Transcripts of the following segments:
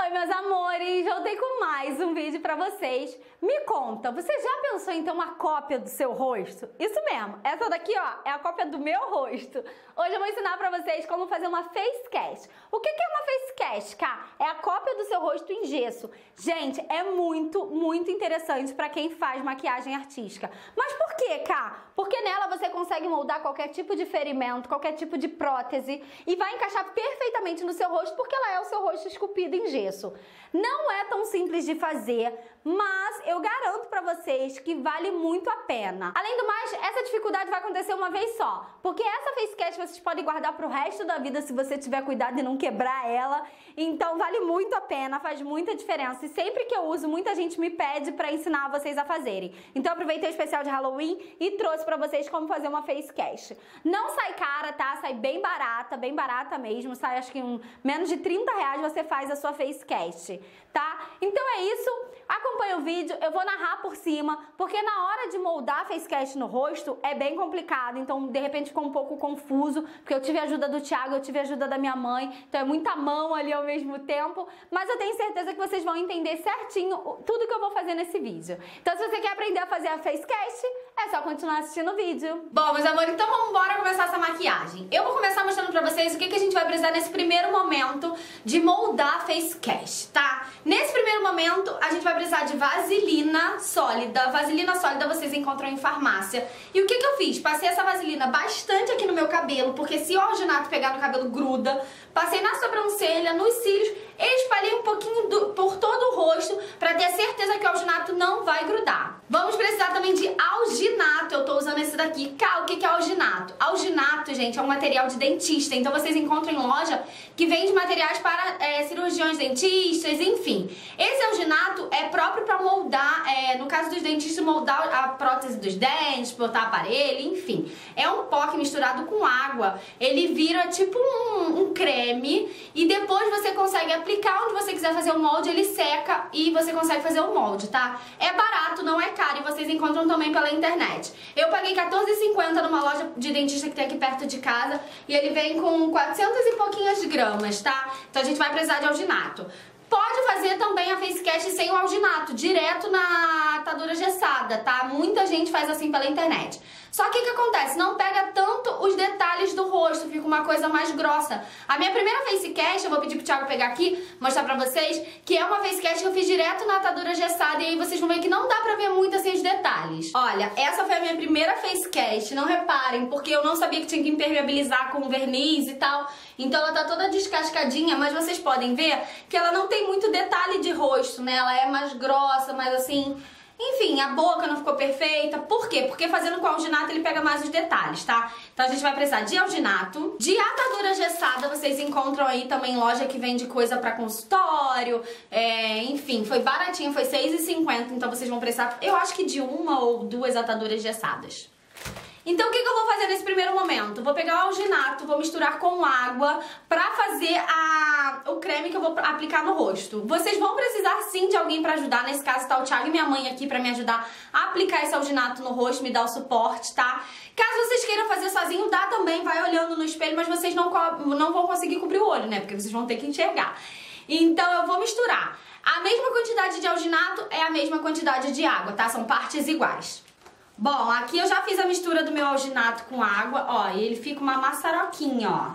Oi, meus amores! Voltei com mais um vídeo pra vocês. Me conta, você já pensou em ter uma cópia do seu rosto? Isso mesmo, essa daqui, ó, é a cópia do meu rosto. Hoje eu vou ensinar pra vocês como fazer uma face cast. O que é uma face cast, Cá? É a cópia do seu rosto em gesso. Gente, é muito interessante pra quem faz maquiagem artística. Mas por que, Cá? Porque nela você consegue moldar qualquer tipo de ferimento, qualquer tipo de prótese e vai encaixar perfeitamente no seu rosto porque ela é o seu rosto esculpido em gesso. Não é tão simples de fazer, mas eu garanto pra vocês que vale muito a pena. Além do mais, essa dificuldade vai acontecer uma vez só, porque essa facecast vocês podem guardar pro resto da vida se você tiver cuidado de não quebrar ela. Então vale muito a pena, faz muita diferença. E sempre que eu uso, muita gente me pede pra ensinar vocês a fazerem. Então eu aproveitei o especial de Halloween e trouxe pra vocês como fazer uma facecast. Não sai cara, tá? Sai bem barata mesmo. Sai acho que menos de R$30 você faz a sua facecast, tá? Então é isso. Acompanha o vídeo, eu vou narrar por cima, porque na hora de moldar a facecast no rosto é bem complicado, então de repente ficou um pouco confuso, porque eu tive a ajuda do Thiago, eu tive a ajuda da minha mãe, então é muita mão ali ao mesmo tempo, mas eu tenho certeza que vocês vão entender certinho tudo que eu vou fazer nesse vídeo. Então se você quer aprender a fazer a facecast, é só continuar assistindo o vídeo. Bom, meus amores, então vamos embora começar essa maquiagem. Eu vou começar mostrando pra vocês o que a gente vai precisar nesse primeiro momento de moldar a facecast, tá? Nesse primeiro momento, a gente vai precisar de vaselina sólida. Vaselina sólida vocês encontram em farmácia. E o que eu fiz? Passei essa vaselina bastante aqui no meu cabelo, porque se o alginato pegar no cabelo gruda. Passei na sobrancelha, nos cílios, espalhei um pouquinho por todo o rosto pra ter certeza que o alginato não vai grudar. Vamos precisar também de alginato. Eu tô usando esse daqui. Cá, o que é alginato? Alginato, gente, é um material de dentista. Então vocês encontram em loja que vende materiais para cirurgiões dentistas, enfim. Esse alginato é próprio pra moldar, no caso dos dentistas, moldar a prótese dos dentes, botar aparelho, enfim. É um pó que misturado com água, ele vira tipo um creme e depois você consegue aplicar onde você quiser fazer o molde, ele seca e você consegue fazer o molde, tá? É barato, não é caro e vocês encontram também pela internet. Eu paguei R$14,50 numa loja de dentista que tem aqui perto de casa e ele vem com 400 e pouquinhas gramas, tá? Então a gente vai precisar de alginato. Pode fazer também a facecast sem o alginato, direto na atadura gessada, tá? Muita gente faz assim pela internet. Só que o que acontece? Não pega tanto os detalhes do rosto, fica uma coisa mais grossa. A minha primeira facecast, eu vou pedir pro Thiago pegar aqui, mostrar pra vocês, que é uma facecast que eu fiz direto na atadura gessada e aí vocês vão ver que não dá pra ver muito assim os detalhes. Olha, essa foi a minha primeira facecast, não reparem, porque eu não sabia que tinha que impermeabilizar com verniz e tal, então ela tá toda descascadinha, mas vocês podem ver que ela não tem muito detalhe de rosto, né? Ela é mais grossa, mais assim... Enfim, a boca não ficou perfeita. Por quê? Porque fazendo com alginato ele pega mais os detalhes, tá? Então a gente vai precisar de alginato, de atadura gessada, vocês encontram aí também em loja que vende coisa pra consultório, enfim, foi baratinho, foi R$6,50, então vocês vão precisar, eu acho que de uma ou duas ataduras gessadas. Então o que eu vou fazer nesse primeiro momento? Vou pegar o alginato, vou misturar com água pra fazer o creme que eu vou aplicar no rosto. Vocês vão precisar sim de alguém pra ajudar, nesse caso tá o Thiago e minha mãe aqui pra me ajudar a aplicar esse alginato no rosto, me dar o suporte, tá? Caso vocês queiram fazer sozinho, dá também, vai olhando no espelho, mas vocês não vão conseguir cobrir o olho, né? Porque vocês vão ter que enxergar. Então eu vou misturar. A mesma quantidade de alginato é a mesma quantidade de água, tá? São partes iguais. Bom, aqui eu já fiz a mistura do meu alginato com água, ó, e ele fica uma maçaroquinha, ó.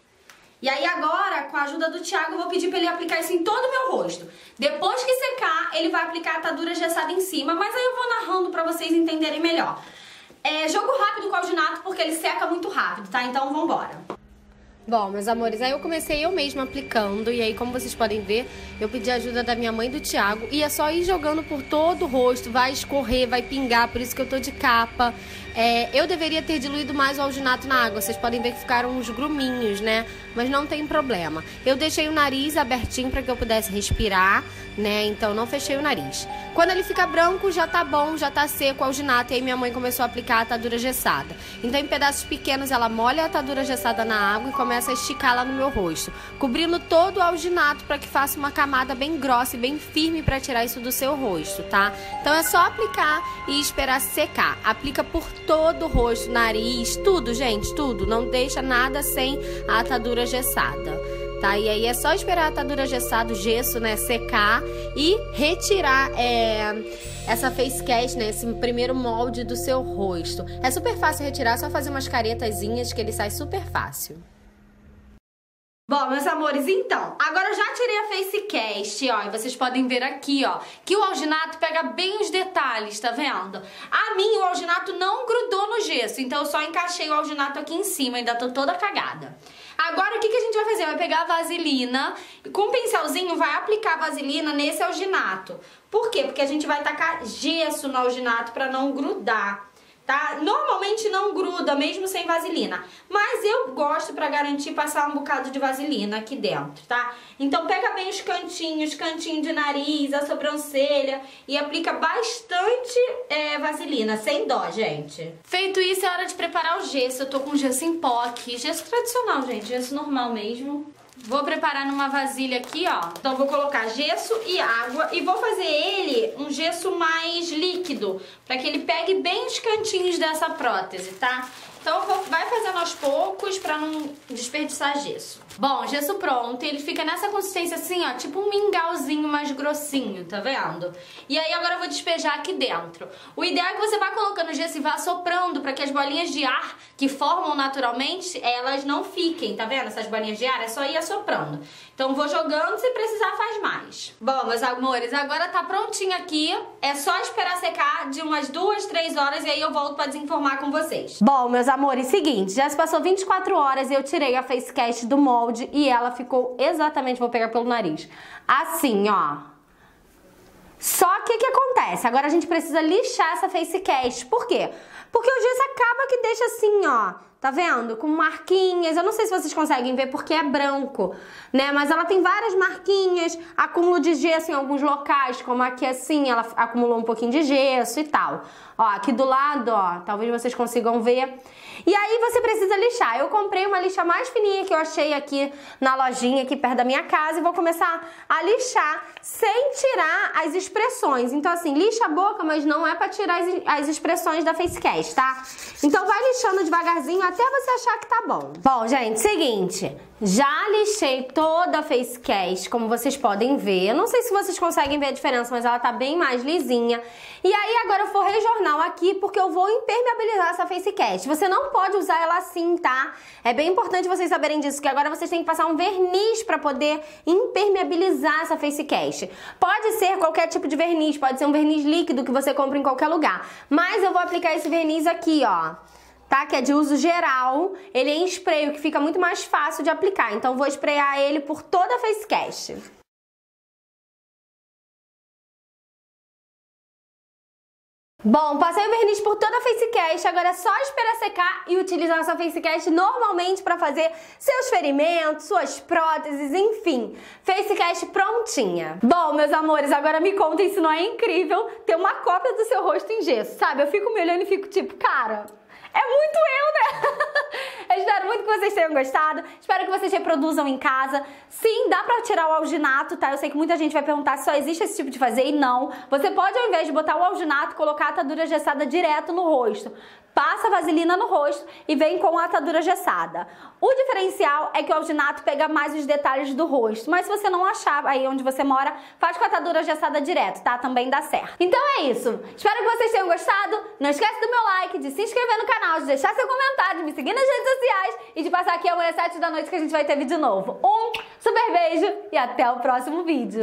E aí agora, com a ajuda do Thiago, eu vou pedir pra ele aplicar isso em todo o meu rosto. Depois que secar, ele vai aplicar a atadura gessada em cima, mas aí eu vou narrando pra vocês entenderem melhor. Jogo rápido com o alginato, porque ele seca muito rápido, tá? Então vambora. Bom, meus amores, aí eu comecei eu mesma aplicando e aí, como vocês podem ver, eu pedi a ajuda da minha mãe e do Thiago e é só ir jogando por todo o rosto, vai escorrer, vai pingar, por isso que eu tô de capa. Eu deveria ter diluído mais o alginato na água, vocês podem ver que ficaram uns gruminhos, né? Mas não tem problema. Eu deixei o nariz abertinho para que eu pudesse respirar, né? Então não fechei o nariz. Quando ele fica branco, já tá bom, já tá seco o alginato e aí minha mãe começou a aplicar a atadura gessada. Então em pedaços pequenos ela molha a atadura gessada na água e começa a esticar lá no meu rosto, cobrindo todo o alginato para que faça uma camada bem grossa e bem firme para tirar isso do seu rosto, tá? Então é só aplicar e esperar secar. Aplica por todo o rosto, nariz, tudo, gente, tudo. Não deixa nada sem a atadura gessada, tá? E aí é só esperar a atadura gessada, o gesso, né, secar e retirar essa face cast, né, esse primeiro molde do seu rosto. É super fácil retirar, só fazer umas caretazinhas que ele sai super fácil. Bom, meus amores, então, agora eu já tirei a face cast, ó, e vocês podem ver aqui, ó, que o alginato pega bem os detalhes, tá vendo? A mim, o alginato não grudou no gesso, então eu só encaixei o alginato aqui em cima, ainda tô toda cagada. Agora, o que a gente vai fazer? Vai pegar a vaselina e com o pincelzinho vai aplicar a vaselina nesse alginato. Por quê? Porque a gente vai tacar gesso no alginato pra não grudar. Tá? Normalmente não gruda, mesmo sem vaselina. Mas eu gosto, pra garantir, passar um bocado de vaselina aqui dentro, tá? Então pega bem os cantinhos, cantinho de nariz, a sobrancelha e aplica bastante vaselina, sem dó, gente. Feito isso, é hora de preparar o gesso. Eu tô com gesso em pó aqui, gesso tradicional, gente, gesso normal mesmo. Vou preparar numa vasilha aqui, ó. Então vou colocar gesso e água e vou fazer ele um gesso mais líquido, pra que ele pegue bem os cantinhos dessa prótese, tá? Então vai fazendo aos poucos pra não desperdiçar gesso. Bom, gesso pronto, ele fica nessa consistência assim, ó, tipo um mingauzinho mais grossinho, tá vendo? E aí agora eu vou despejar aqui dentro. O ideal é que você vá colocando o gesso e vá soprando pra que as bolinhas de ar que formam naturalmente, elas não fiquem, tá vendo? Essas bolinhas de ar, é só ir assoprando. Então vou jogando, se precisar faz mais. Bom, meus amores, agora tá prontinho aqui. É só esperar secar de umas 2, 3 horas e aí eu volto pra desenformar com vocês. Bom, meus amores, seguinte, já se passou 24 horas e eu tirei a face cast do molde e ela ficou exatamente, vou pegar pelo nariz, assim, ó. Só que o que acontece? Agora a gente precisa lixar essa face cast. Por quê? Porque o gesso acaba que deixa assim, ó, tá vendo? Com marquinhas. Eu não sei se vocês conseguem ver porque é branco, né? Mas ela tem várias marquinhas, acúmulo de gesso em alguns locais, como aqui assim, ela acumulou um pouquinho de gesso e tal. Ó, aqui do lado, ó, talvez vocês consigam ver. E aí você precisa lixar. Eu comprei uma lixa mais fininha que eu achei aqui na lojinha, aqui perto da minha casa, e vou começar a lixar sem tirar as expressões. Então assim, lixa a boca, mas não é pra tirar as expressões da face cast, tá? Então vai lixando devagarzinho até você achar que tá bom. Bom, gente, seguinte, já lixei toda a face cast, como vocês podem ver. Eu não sei se vocês conseguem ver a diferença, mas ela tá bem mais lisinha. E aí agora eu vou rejornal aqui, porque eu vou impermeabilizar essa face cast. Você não pode usar ela assim, tá? É bem importante vocês saberem disso, que agora vocês têm que passar um verniz pra poder impermeabilizar essa face cast. Pode ser qualquer tipo de verniz, pode ser um verniz líquido que você compra em qualquer lugar. Mas eu vou aplicar esse verniz aqui, ó. Tá? Que é de uso geral, ele é em spray, o que fica muito mais fácil de aplicar. Então vou sprayar ele por toda a face cast. Bom, passei o verniz por toda a face cast, agora é só esperar secar e utilizar essa face cast normalmente para fazer seus ferimentos, suas próteses, enfim. Face cast prontinha. Bom, meus amores, agora me contem se não é incrível ter uma cópia do seu rosto em gesso, sabe? Eu fico me olhando e fico tipo, cara, é muito eu, né? Eu espero muito que vocês tenham gostado. Espero que vocês reproduzam em casa. Sim, dá pra tirar o alginato, tá? Eu sei que muita gente vai perguntar se só existe esse tipo de fazer e não. Você pode, ao invés de botar o alginato, colocar a atadura gessada direto no rosto. Passa a vaselina no rosto e vem com a atadura gessada. O diferencial é que o alginato pega mais os detalhes do rosto. Mas se você não achar aí onde você mora, faz com a atadura gessada direto, tá? Também dá certo. Então é isso. Espero que vocês tenham gostado. Não esquece do meu like, de se inscrever no canal, de deixar seu comentário, de me seguir nas redes sociais e de passar aqui amanhã às 7 da noite que a gente vai ter vídeo novo. Um super beijo e até o próximo vídeo.